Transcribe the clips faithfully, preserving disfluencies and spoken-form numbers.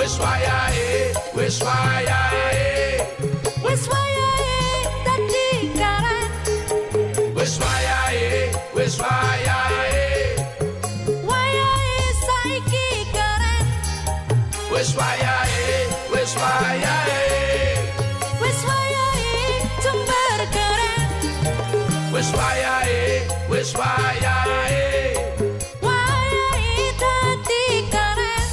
wis wayahe, wis wayahe, wis wayahe dadi keren. Wis wayahe, wis wayahe, Wayahe saiki keren. wis wayahe, wis wayahe, Wis wayahe Jember keren. wis wayahe, wis wayahe. Wayahe dadi keren.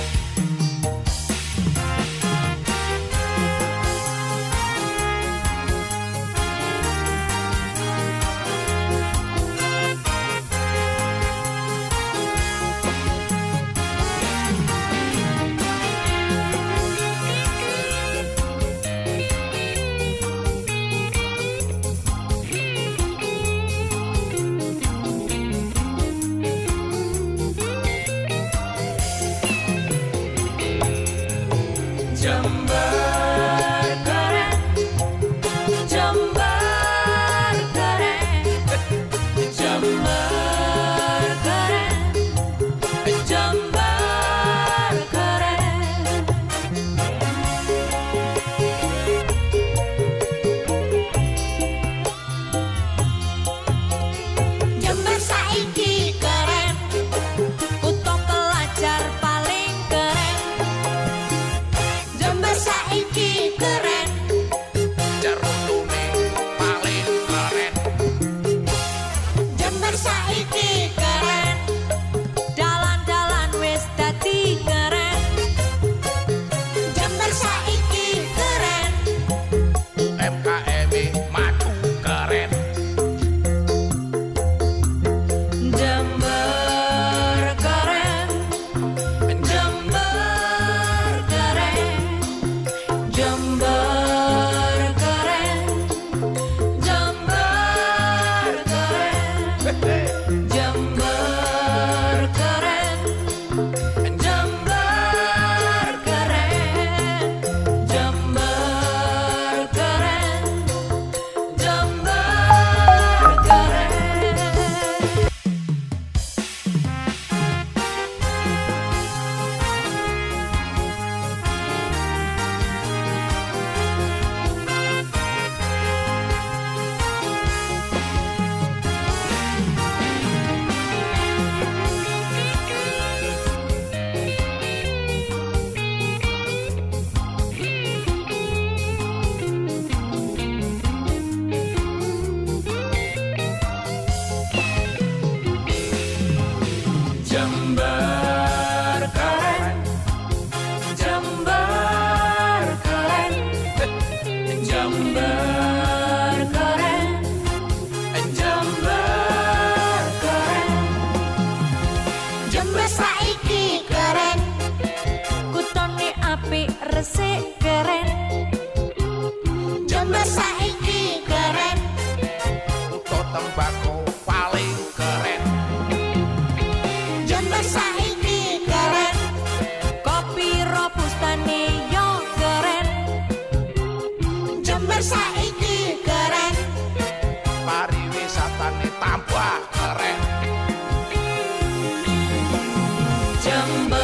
Jember Keren. Jember keren. Jember keren. Jember keren. Jember saiki keren. Kutha pelajar paling keren. Jember saiki keren. Jerutune paling keren. Jember saiki keren. Dalan-dalan wis dadi keren. Jember saiki keren. M K M-e maju keren. Jember keren. Jember keren. Jember keren. Jember keren. Jember keren. Jember keren. Jember keren. Jember keren. Jember keren. Jember keren. Jember keren. Jember keren. Jember saiki keren. Kutone apik resik keren. Jember saiki keren. Kutha tembako paling keren. Jember saiki keren. Kopi robustane yo keren. Jember saiki keren. Pariwisatane tambah keren. Jember